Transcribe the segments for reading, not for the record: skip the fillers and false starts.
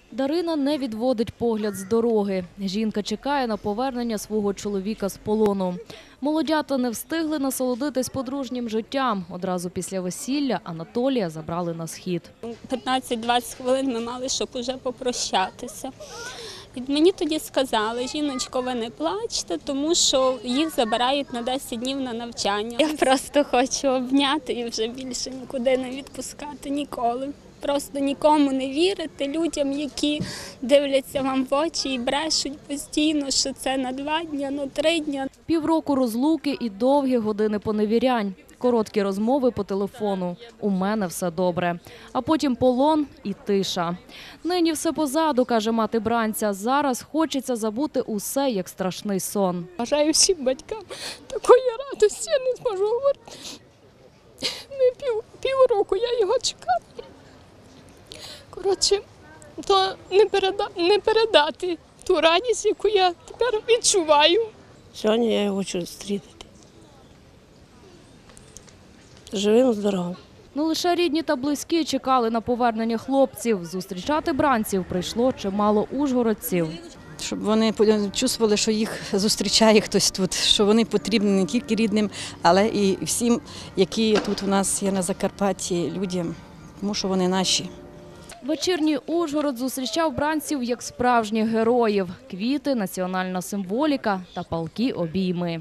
Дарина не відводить погляд з дороги. Жінка чекає на повернення свого чоловіка з полону. Молодята не встигли насолодитись подружнім життям. Одразу після весілля Анатолія забрали на схід. 15-20 хвилин ми мали, щоб уже попрощатися. І мені тоді сказали: жіночко, ви не плачте, тому що їх забирають на 10 днів на навчання. Я просто хочу обняти і вже більше нікуди не відпускати ніколи. Просто нікому не вірити, людям, які дивляться вам в очі і брешуть постійно, що це на 2 дні, на 3 дні. Півроку розлуки і довгі години поневірянь. Короткі розмови по телефону. У мене все добре. А потім полон і тиша. Нині все позаду, каже мати бранця. Зараз хочеться забути усе, як страшний сон. Бажаю всім батькам такої радості, я не зможу говорити. Півроку я його чекала. Коротше, то не передати ту радість, яку я тепер відчуваю. Сьогодні я його хочу зустріти. Живим, здоровим. Не лише рідні та близькі чекали на повернення хлопців. Зустрічати бранців прийшло чимало ужгородців. Щоб вони відчували, що їх зустрічає хтось тут, що вони потрібні не тільки рідним, але і всім, які тут у нас є на Закарпатті, людям, тому що вони наші. Вечірній Ужгород зустрічав бранців як справжніх героїв. Квіти, національна символіка та палкі обійми.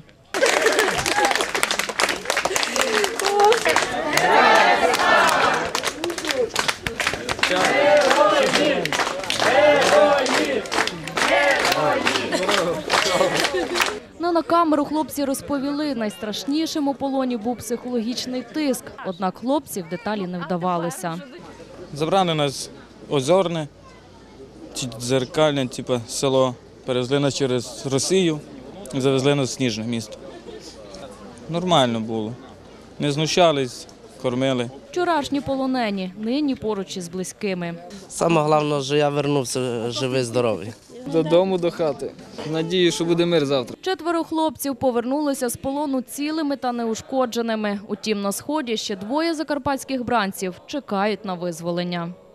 На камеру хлопці розповіли, найстрашнішим у полоні був психологічний тиск. Однак хлопців деталі не вдавалися. Забрали нас Озорне, Дзеркальне, село, перевезли нас через Росію і завезли нас в Сніжне місто. Нормально було. Не знущались, кормили. Вчорашні полонені, нині поруч із близькими. Саме головне, що я повернувся живий, здоровий. Додому, до хати. Надію, що буде мир завтра. 4 хлопців повернулися з полону цілими та неушкодженими. Утім, на сході ще 2 закарпатських бранців чекають на визволення.